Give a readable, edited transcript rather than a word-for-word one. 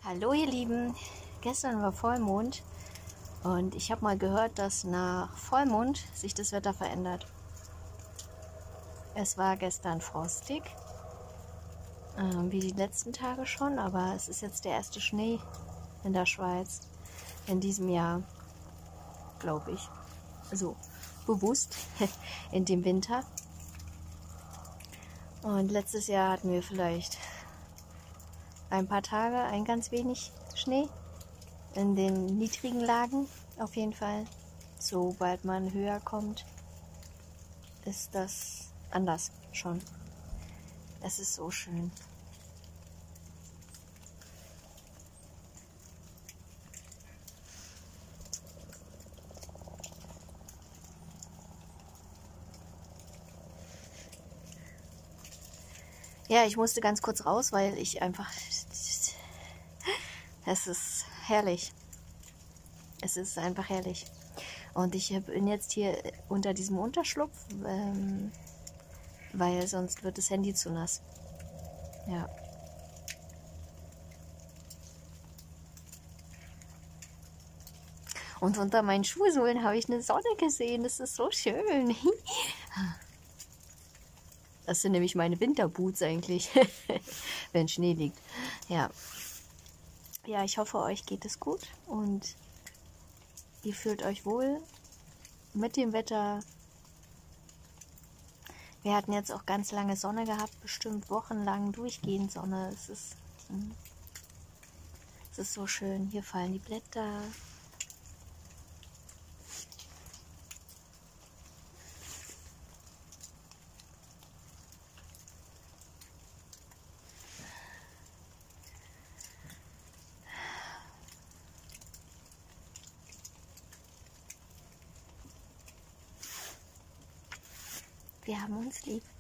Hallo ihr Lieben, gestern war Vollmond und ich habe mal gehört, dass nach Vollmond sich das Wetter verändert. Es war gestern frostig, wie die letzten Tage schon, aber es ist jetzt der erste Schnee in der Schweiz in diesem Jahr, glaube ich. Also bewusst in dem Winter. Und letztes Jahr hatten wir vielleicht ein paar Tage, ein ganz wenig Schnee. In den niedrigen Lagen auf jeden Fall. Sobald man höher kommt, ist das anders schon. Es ist so schön. Ja, ich musste ganz kurz raus, weil ich einfach... Es ist herrlich. Es ist einfach herrlich. Und ich bin jetzt hier unter diesem Unterschlupf, weil sonst wird das Handy zu nass. Ja. Und unter meinen Schuhsohlen habe ich eine Sonne gesehen. Das ist so schön. Das sind nämlich meine Winterboots eigentlich, wenn Schnee liegt. Ja. Ja, ich hoffe, euch geht es gut und ihr fühlt euch wohl mit dem Wetter. Wir hatten jetzt auch ganz lange Sonne gehabt, bestimmt wochenlang durchgehend Sonne. Es ist so schön. Hier fallen die Blätter. Wir haben uns lieb.